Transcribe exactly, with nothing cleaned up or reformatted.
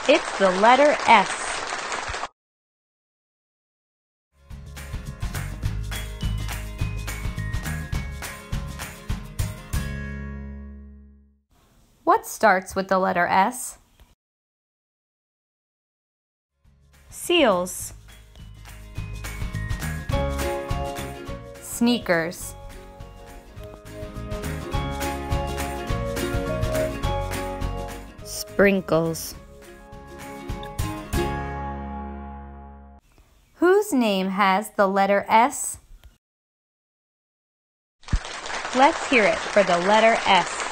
It's the letter S. What starts with the letter S? Seals. Sneakers. Sprinkles. Whose name has the letter S? Let's hear it for the letter S.